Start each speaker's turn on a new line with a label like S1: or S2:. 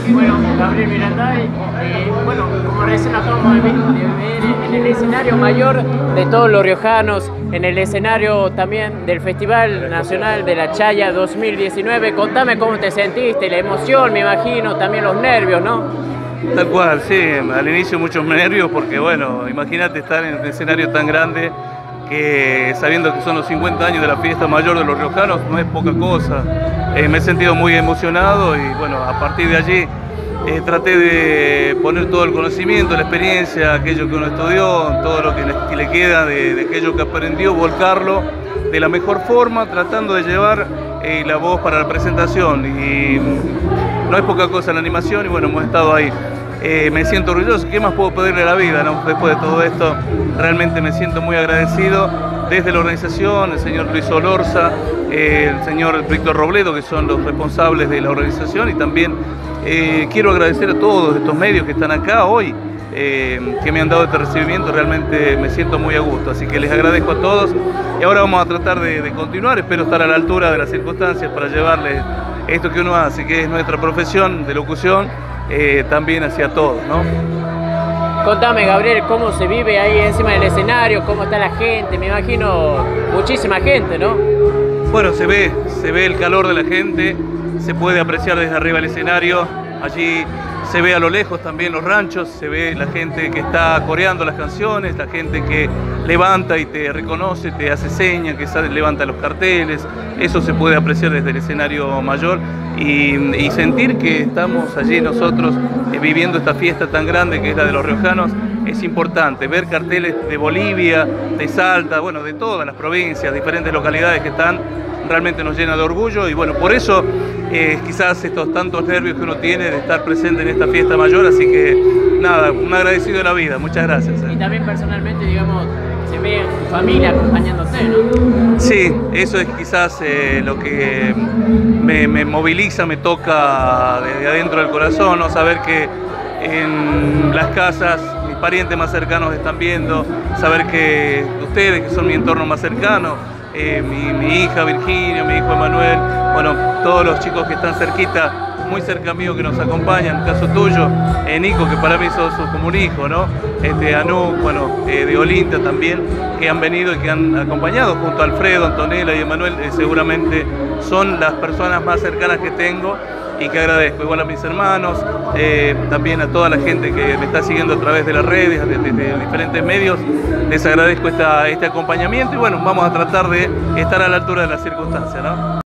S1: Bueno, Gabriel Miranday, bueno, como recién acabamos de ver en el escenario mayor de todos los riojanos, en el escenario también del Festival Nacional de la Chaya 2019, contame cómo te sentiste, la emoción, me imagino, también los nervios, ¿no?
S2: Tal cual, sí, al inicio muchos nervios porque bueno, imagínate estar en un escenario tan grande que sabiendo que son los 50 años de la fiesta mayor de los riojanos no es poca cosa. Me he sentido muy emocionado y bueno, a partir de allí traté de poner todo el conocimiento, la experiencia, aquello que uno estudió, todo lo que le queda de aquello que aprendió, volcarlo de la mejor forma, tratando de llevar la voz para la presentación. Y no es poca cosa la animación y bueno, hemos estado ahí. Me siento orgulloso. ¿Qué más puedo pedirle a la vida, no? Después de todo esto, realmente me siento muy agradecido desde la organización, el señor Luis Olorza, el señor Víctor Robledo, que son los responsables de la organización, y también quiero agradecer a todos estos medios que están acá hoy, que me han dado este recibimiento. Realmente me siento muy a gusto, así que les agradezco a todos y ahora vamos a tratar de continuar. Espero estar a la altura de las circunstancias para llevarles esto que uno hace, que es nuestra profesión de locución, también hacia todos, ¿no?
S1: Contame, Gabriel, cómo se vive ahí encima del escenario, cómo está la gente, me imagino muchísima gente, ¿no?
S2: Bueno, se ve el calor de la gente, se puede apreciar desde arriba el escenario, allí se ve a lo lejos también los ranchos, se ve la gente que está coreando las canciones, la gente que levanta y te reconoce, te hace señas, que levanta los carteles. Eso se puede apreciar desde el escenario mayor y sentir que estamos allí nosotros viviendo esta fiesta tan grande que es la de los riojanos. Es importante ver carteles de Bolivia, de Salta, bueno, de todas las provincias, diferentes localidades que están, realmente nos llena de orgullo y bueno, por eso quizás estos tantos nervios que uno tiene de estar presente en esta fiesta mayor, así que nada, un agradecido de la vida, muchas gracias.
S1: Y también personalmente, digamos, se ve tu familia acompañándote, ¿no?
S2: Sí, eso es quizás lo que me moviliza, me toca desde adentro del corazón, ¿no? Saber que en las casas mis parientes más cercanos están viendo, saber que ustedes, que son mi entorno más cercano, mi hija Virginia, mi hijo Emanuel, bueno, todos los chicos que están cerquita, muy cerca mío, que nos acompañan, en caso tuyo, Nico, que para mí sos como un hijo, ¿no? Anu, bueno, de Olinda también, que han venido y que han acompañado junto a Alfredo, Antonella y Emanuel, seguramente son las personas más cercanas que tengo y que agradezco, igual a mis hermanos, también a toda la gente que me está siguiendo a través de las redes, de diferentes medios. Les agradezco este acompañamiento y bueno, vamos a tratar de estar a la altura de las circunstancias, ¿no?